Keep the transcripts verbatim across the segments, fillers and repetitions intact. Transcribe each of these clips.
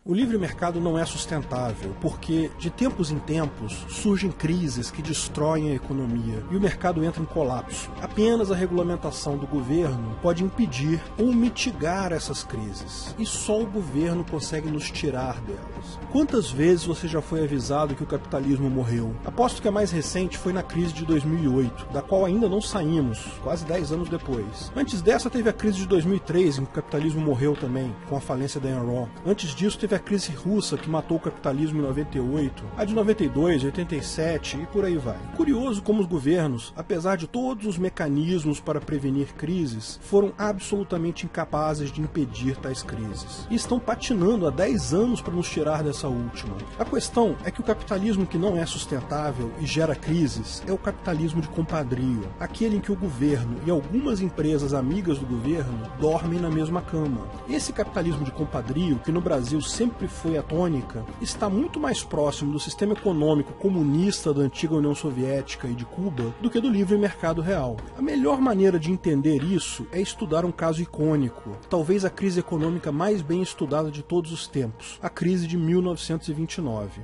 O livre mercado não é sustentável, porque de tempos em tempos surgem crises que destroem a economia e o mercado entra em colapso. Apenas a regulamentação do governo pode impedir ou mitigar essas crises, e só o governo consegue nos tirar delas. Quantas vezes você já foi avisado que o capitalismo morreu? Aposto que a mais recente foi na crise de dois mil e oito, da qual ainda não saímos, quase dez anos depois. Antes dessa teve a crise de dois mil e três, em que o capitalismo morreu também, com a falência da Enron. Antes disso teve a crise russa, que matou o capitalismo em noventa e oito, a de noventa e dois, oitenta e sete e por aí vai. Curioso como os governos, apesar de todos os mecanismos para prevenir crises, foram absolutamente incapazes de impedir tais crises. E estão patinando há dez anos para nos tirar dessa última. A questão é que o capitalismo que não é sustentável e gera crises é o capitalismo de compadrio, aquele em que o governo e algumas empresas amigas do governo dormem na mesma cama. Esse capitalismo de compadrio, que no Brasil sempre foi a tônica, está muito mais próximo do sistema econômico comunista da antiga União Soviética e de Cuba do que do livre mercado real. A melhor maneira de entender isso é estudar um caso icônico, talvez a crise econômica mais bem estudada de todos os tempos, a crise de mil novecentos e vinte e nove.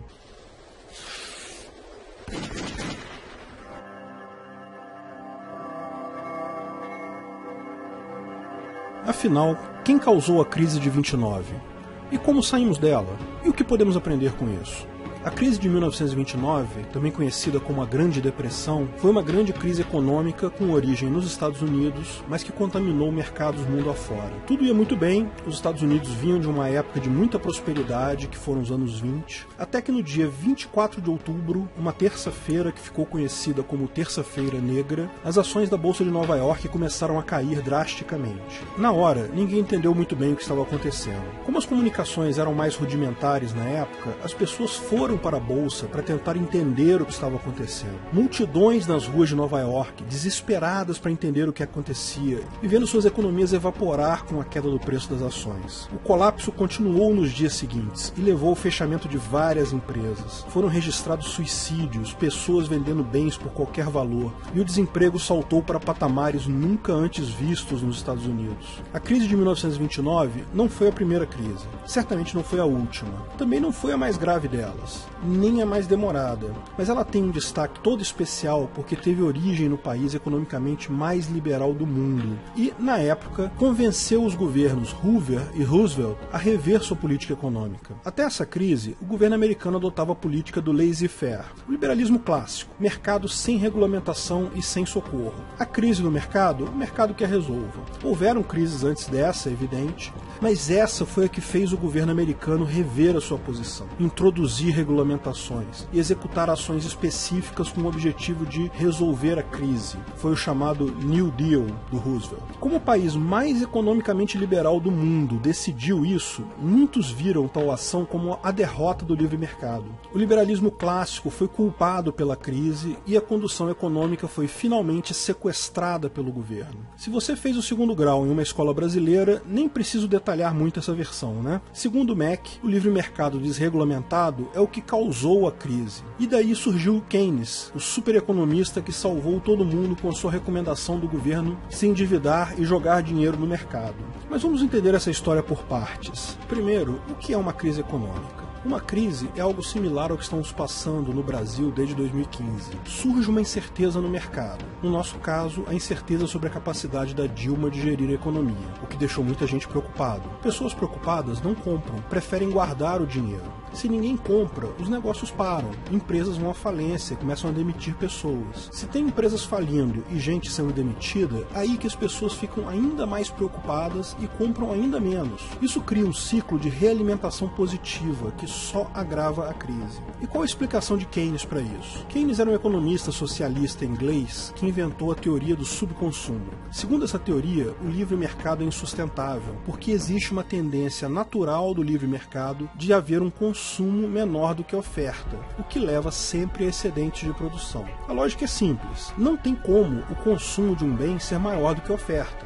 Afinal, quem causou a crise de vinte e nove? E como saímos dela? E o que podemos aprender com isso? A crise de mil novecentos e vinte e nove, também conhecida como a Grande Depressão, foi uma grande crise econômica com origem nos Estados Unidos, mas que contaminou mercados mundo afora. Tudo ia muito bem, os Estados Unidos vinham de uma época de muita prosperidade, que foram os anos vinte, até que no dia vinte e quatro de outubro, uma terça-feira que ficou conhecida como Terça-feira Negra, as ações da Bolsa de Nova York começaram a cair drasticamente. Na hora, ninguém entendeu muito bem o que estava acontecendo. Como as comunicações eram mais rudimentares na época, as pessoas foram para a bolsa para tentar entender o que estava acontecendo. Multidões nas ruas de Nova York, desesperadas para entender o que acontecia e vendo suas economias evaporar com a queda do preço das ações. O colapso continuou nos dias seguintes e levou ao fechamento de várias empresas. Foram registrados suicídios, pessoas vendendo bens por qualquer valor, e o desemprego saltou para patamares nunca antes vistos nos Estados Unidos. A crise de mil novecentos e vinte e nove não foi a primeira crise, certamente não foi a última, também não foi a mais grave delas, nem a mais demorada, mas ela tem um destaque todo especial porque teve origem no país economicamente mais liberal do mundo e, na época, convenceu os governos Hoover e Roosevelt a rever sua política econômica. Até essa crise, o governo americano adotava a política do laissez-faire, o liberalismo clássico, mercado sem regulamentação e sem socorro. A crise no mercado, o mercado que a resolva. Houveram crises antes dessa, é evidente, mas essa foi a que fez o governo americano rever a sua posição, introduzir regulamentação regulamentações e executar ações específicas com o objetivo de resolver a crise. Foi o chamado New Deal do Roosevelt. Como o país mais economicamente liberal do mundo decidiu isso, muitos viram tal ação como a derrota do livre mercado. O liberalismo clássico foi culpado pela crise e a condução econômica foi finalmente sequestrada pelo governo. Se você fez o segundo grau em uma escola brasileira, nem preciso detalhar muito essa versão, né? Segundo o M E C, o livre mercado desregulamentado é o que causou a crise. E daí surgiu Keynes, o supereconomista que salvou todo mundo com a sua recomendação do governo se endividar e jogar dinheiro no mercado. Mas vamos entender essa história por partes. Primeiro, o que é uma crise econômica? Uma crise é algo similar ao que estamos passando no Brasil desde dois mil e quinze. Surge uma incerteza no mercado. No nosso caso, a incerteza sobre a capacidade da Dilma de gerir a economia, o que deixou muita gente preocupado. Pessoas preocupadas não compram, preferem guardar o dinheiro. Se ninguém compra, os negócios param, empresas vão à falência, começam a demitir pessoas. Se tem empresas falindo e gente sendo demitida, aí que as pessoas ficam ainda mais preocupadas e compram ainda menos. Isso cria um ciclo de realimentação positiva que só agrava a crise. E qual a explicação de Keynes para isso? Keynes era um economista socialista inglês que inventou a teoria do subconsumo. Segundo essa teoria, o livre mercado é insustentável, porque existe uma tendência natural do livre mercado de haver um consumo consumo menor do que a oferta, o que leva sempre a excedentes de produção. A lógica é simples, não tem como o consumo de um bem ser maior do que a oferta.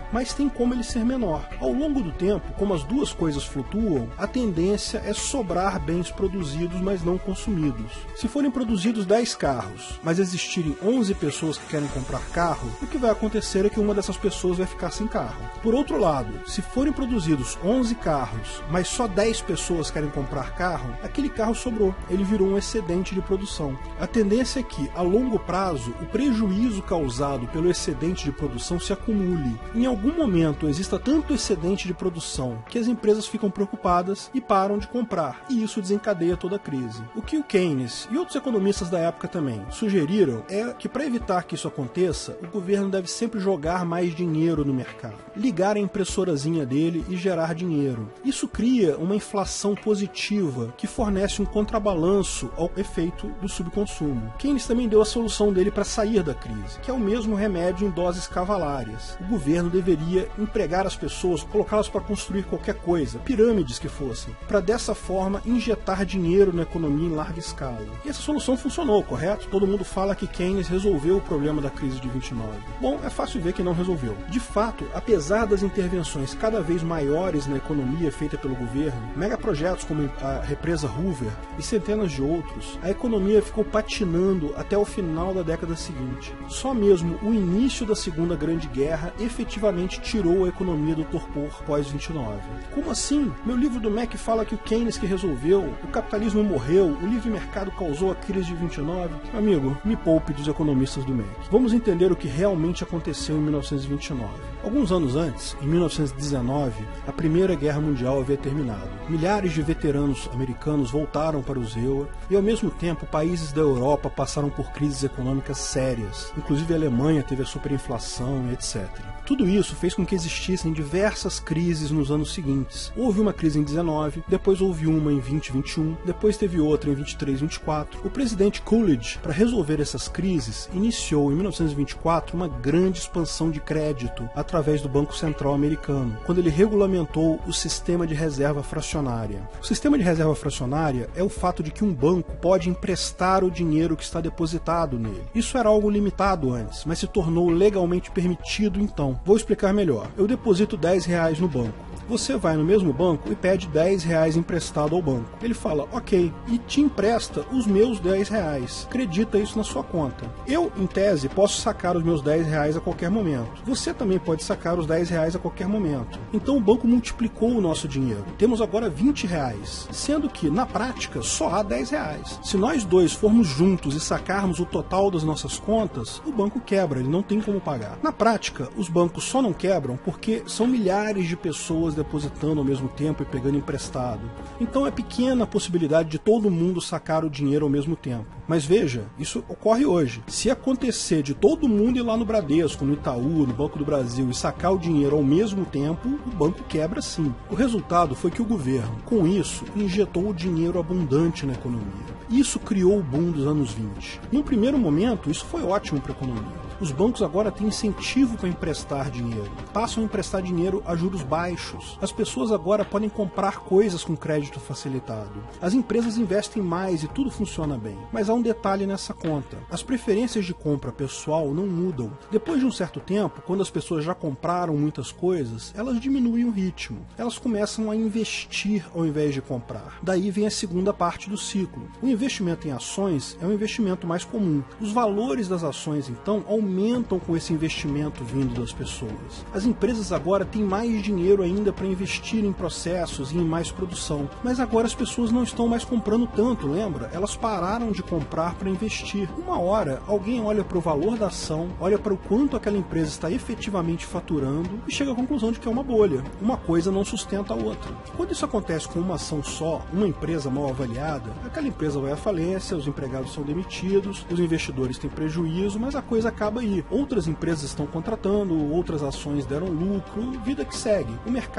mas tem como ele ser menor. Ao longo do tempo, como as duas coisas flutuam, a tendência é sobrar bens produzidos, mas não consumidos. Se forem produzidos dez carros, mas existirem onze pessoas que querem comprar carro, o que vai acontecer é que uma dessas pessoas vai ficar sem carro. Por outro lado, se forem produzidos onze carros, mas só dez pessoas querem comprar carro, aquele carro sobrou, ele virou um excedente de produção. A tendência é que, a longo prazo, o prejuízo causado pelo excedente de produção se acumule. Em algum momento exista tanto excedente de produção que as empresas ficam preocupadas e param de comprar, e isso desencadeia toda a crise. O que o Keynes e outros economistas da época também sugeriram é que, para evitar que isso aconteça, o governo deve sempre jogar mais dinheiro no mercado, ligar a impressorazinha dele e gerar dinheiro. Isso cria uma inflação positiva que fornece um contrabalanço ao efeito do subconsumo. Keynes também deu a solução dele para sair da crise, que é o mesmo remédio em doses cavalárias. O governo deveria empregar as pessoas, colocá-las para construir qualquer coisa, pirâmides que fossem, para dessa forma injetar dinheiro na economia em larga escala. E essa solução funcionou, correto? Todo mundo fala que Keynes resolveu o problema da crise de vinte e nove. Bom, é fácil ver que não resolveu. De fato, apesar das intervenções cada vez maiores na economia feita pelo governo, megaprojetos como a represa Hoover e centenas de outros, a economia ficou patinando até o final da década seguinte. Só mesmo o início da Segunda Grande Guerra efetivamente tirou a economia do torpor pós vinte e nove. Como assim? Meu livro do Mac fala que o Keynes que resolveu, o capitalismo morreu, o livre mercado causou a crise de vinte e nove. Amigo, me poupe dos economistas do Mac. Vamos entender o que realmente aconteceu em mil novecentos e vinte e nove. Alguns anos antes, em mil novecentos e dezenove, a Primeira Guerra Mundial havia terminado. Milhares de veteranos americanos voltaram para os E U A e, ao mesmo tempo, países da Europa passaram por crises econômicas sérias. Inclusive a Alemanha teve a superinflação, etcétera. Tudo isso fez com que existissem diversas crises nos anos seguintes. Houve uma crise em dezenove, depois houve uma em vinte e vinte e um, depois teve outra em vinte e três e vinte e quatro. O presidente Coolidge, para resolver essas crises, iniciou em mil novecentos e vinte e quatro uma grande expansão de crédito através do Banco Central americano, quando ele regulamentou o sistema de reserva fracionária. O sistema de reserva fracionária é o fato de que um banco pode emprestar o dinheiro que está depositado nele. Isso era algo limitado antes, mas se tornou legalmente permitido então. Vou explicar melhor. Eu deposito dez reais no banco. Você vai no mesmo banco e pede dez reais emprestado ao banco. Ele fala, ok, e te empresta os meus dez reais. Acredita isso na sua conta. Eu, em tese, posso sacar os meus dez reais a qualquer momento. Você também pode sacar os dez reais a qualquer momento. Então o banco multiplicou o nosso dinheiro. Temos agora vinte reais, sendo que, na prática, só há dez reais. Se nós dois formos juntos e sacarmos o total das nossas contas, o banco quebra, ele não tem como pagar. Na prática, os bancos só não quebram porque são milhares de pessoas depositando ao mesmo tempo e pegando emprestado. Então é pequena a possibilidade de todo mundo sacar o dinheiro ao mesmo tempo. Mas veja, isso ocorre hoje. Se acontecer de todo mundo ir lá no Bradesco, no Itaú, no Banco do Brasil e sacar o dinheiro ao mesmo tempo, o banco quebra sim. O resultado foi que o governo, com isso, injetou o dinheiro abundante na economia. Isso criou o boom dos anos vinte. Em um primeiro momento, isso foi ótimo para a economia. Os bancos agora têm incentivo para emprestar dinheiro. Passam a emprestar dinheiro a juros baixos. As pessoas agora podem comprar coisas com crédito facilitado. As empresas investem mais e tudo funciona bem. Mas há um detalhe nessa conta. As preferências de compra pessoal não mudam. Depois de um certo tempo, quando as pessoas já compraram muitas coisas, elas diminuem o ritmo. Elas começam a investir ao invés de comprar. Daí vem a segunda parte do ciclo. O investimento em ações é um investimento mais comum. Os valores das ações, então, aumentam aumentam com esse investimento vindo das pessoas. As empresas agora têm mais dinheiro ainda para investir em processos e em mais produção, mas agora as pessoas não estão mais comprando tanto, lembra? Elas pararam de comprar para investir. Uma hora, alguém olha para o valor da ação, olha para o quanto aquela empresa está efetivamente faturando e chega à conclusão de que é uma bolha. Uma coisa não sustenta a outra. Quando isso acontece com uma ação só, uma empresa mal avaliada, aquela empresa vai à falência, os empregados são demitidos, os investidores têm prejuízo, mas a coisa acaba aí. Outras empresas estão contratando, outras ações deram lucro, vida que segue. O mercado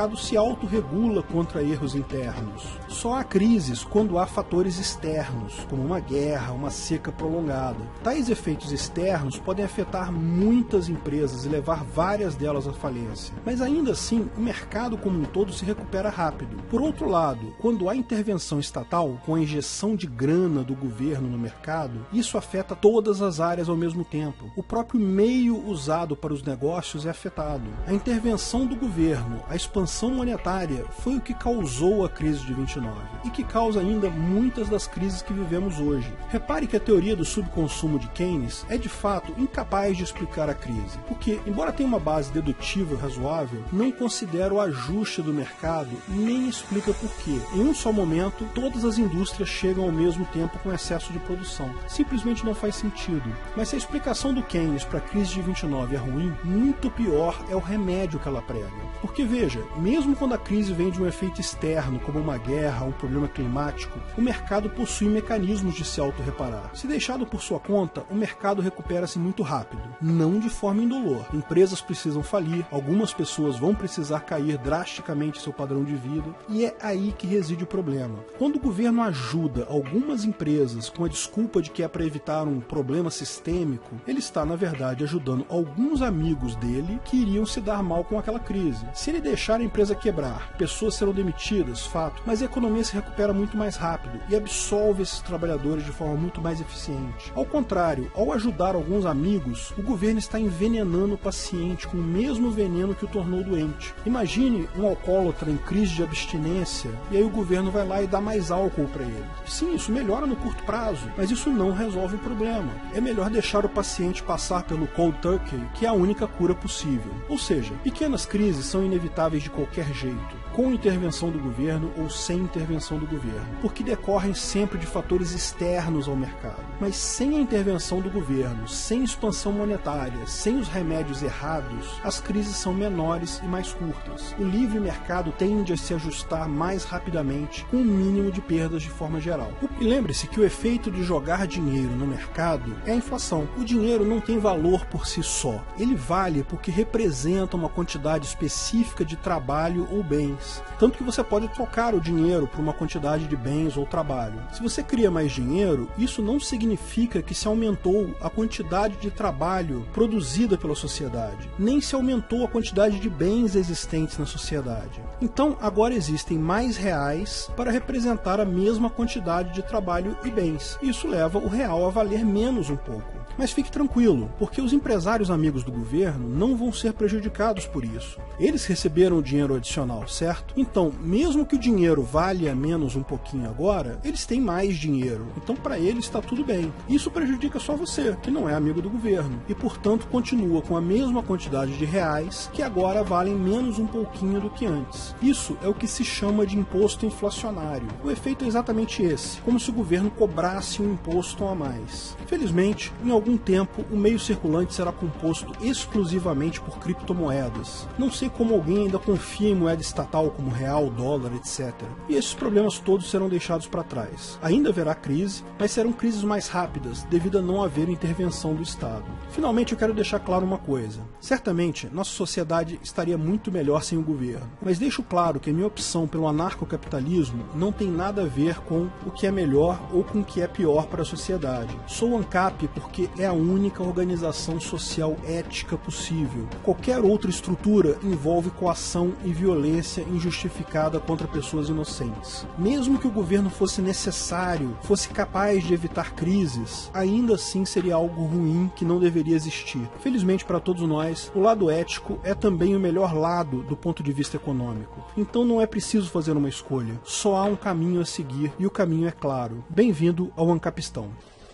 mercado se autorregula contra erros internos. Só há crises quando há fatores externos, como uma guerra, uma seca prolongada. Tais efeitos externos podem afetar muitas empresas e levar várias delas à falência. Mas ainda assim, o mercado como um todo se recupera rápido. Por outro lado, quando há intervenção estatal, com a injeção de grana do governo no mercado, isso afeta todas as áreas ao mesmo tempo. O próprio meio usado para os negócios é afetado. A intervenção do governo, a expansão monetária, foi o que causou a crise de vinte e nove e que causa ainda muitas das crises que vivemos hoje. Repare que a teoria do subconsumo de Keynes é de fato incapaz de explicar a crise, porque, embora tenha uma base dedutiva razoável, não considera o ajuste do mercado nem explica por que, em um só momento, todas as indústrias chegam ao mesmo tempo com excesso de produção. Simplesmente não faz sentido. Mas se a explicação do Keynes para a crise de vinte e nove é ruim, muito pior é o remédio que ela prega. Porque veja, mesmo quando a crise vem de um efeito externo, como uma guerra ou um problema climático, o mercado possui mecanismos de se autorreparar. Se deixado por sua conta, o mercado recupera-se muito rápido, não de forma indolor. Empresas precisam falir, algumas pessoas vão precisar cair drasticamente seu padrão de vida, e é aí que reside o problema. Quando o governo ajuda algumas empresas com a desculpa de que é para evitar um problema sistêmico, ele está, na verdade, ajudando alguns amigos dele que iriam se dar mal com aquela crise. Se ele deixar a empresa quebrar, pessoas serão demitidas, fato, mas a economia se recupera muito mais rápido e absolve esses trabalhadores de forma muito mais eficiente. Ao contrário, ao ajudar alguns amigos, o governo está envenenando o paciente com o mesmo veneno que o tornou doente. Imagine um alcoólatra em crise de abstinência e aí o governo vai lá e dá mais álcool para ele. Sim, isso melhora no curto prazo, mas isso não resolve o problema. É melhor deixar o paciente passar pelo cold turkey, que é a única cura possível. Ou seja, pequenas crises são inevitáveis de qualquer jeito, com intervenção do governo ou sem intervenção do governo, porque decorrem sempre de fatores externos ao mercado. Mas sem a intervenção do governo, sem expansão monetária, sem os remédios errados, as crises são menores e mais curtas. O livre mercado tende a se ajustar mais rapidamente, com o mínimo de perdas de forma geral. E lembre-se que o efeito de jogar dinheiro no mercado é a inflação. O dinheiro não tem valor por si só. Ele vale porque representa uma quantidade específica de trabalho ou bens. Tanto que você pode trocar o dinheiro por uma quantidade de bens ou trabalho. Se você cria mais dinheiro, isso não significa que se aumentou a quantidade de trabalho produzida pela sociedade, nem se aumentou a quantidade de bens existentes na sociedade. Então, agora existem mais reais para representar a mesma quantidade de trabalho e bens. Isso leva o real a valer menos um pouco. Mas fique tranquilo, porque os empresários amigos do governo não vão ser prejudicados por isso. Eles receberam o dinheiro adicional, certo? Então, mesmo que o dinheiro valha menos um pouquinho agora, eles têm mais dinheiro. Então, para eles está tudo bem. Isso prejudica só você, que não é amigo do governo, e portanto continua com a mesma quantidade de reais, que agora valem menos um pouquinho do que antes. Isso é o que se chama de imposto inflacionário. O efeito é exatamente esse, como se o governo cobrasse um imposto a mais. Felizmente, em algum tempo, o meio circulante será composto exclusivamente por criptomoedas. Não sei como alguém ainda confia em moeda estatal como real, dólar, etcétera. E esses problemas todos serão deixados para trás. Ainda haverá crise, mas serão crises mais rápidas, devido a não haver intervenção do Estado. Finalmente, eu quero deixar claro uma coisa. Certamente, nossa sociedade estaria muito melhor sem o governo. Mas deixo claro que a minha opção pelo anarcocapitalismo não tem nada a ver com o que é melhor ou com o que é pior para a sociedade. Sou ANCAP porque é a única organização social ética possível. Qualquer outra estrutura envolve coação e violência injustificada contra pessoas inocentes. Mesmo que o governo fosse necessário, fosse capaz de evitar crises, ainda assim seria algo ruim que não deveria existir. Felizmente para todos nós, o lado ético é também o melhor lado do ponto de vista econômico. Então não é preciso fazer uma escolha. Só há um caminho a seguir e o caminho é claro. Bem-vindo ao Ancapistão.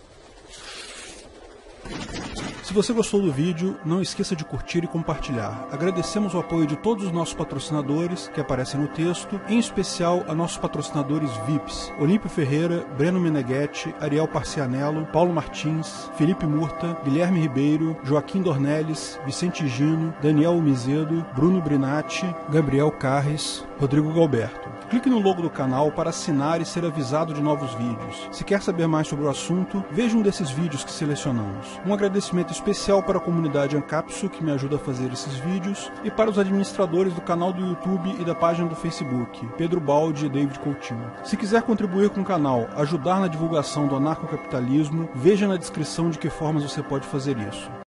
Se você gostou do vídeo, não esqueça de curtir e compartilhar. Agradecemos o apoio de todos os nossos patrocinadores que aparecem no texto, em especial a nossos patrocinadores V I Ps, Olímpio Ferreira, Breno Meneghetti, Ariel Parcianello, Paulo Martins, Felipe Murta, Guilherme Ribeiro, Joaquim Dornelles, Vicente Gino, Daniel Mizedo, Bruno Brinatti, Gabriel Carres, Rodrigo Galberto. Clique no logo do canal para assinar e ser avisado de novos vídeos. Se quer saber mais sobre o assunto, veja um desses vídeos que selecionamos. Um agradecimento especial especial para a comunidade Ancapsu, que me ajuda a fazer esses vídeos, e para os administradores do canal do YouTube e da página do Facebook, Pedro Baldi e David Coutinho. Se quiser contribuir com o canal, ajudar na divulgação do anarcocapitalismo, veja na descrição de que formas você pode fazer isso.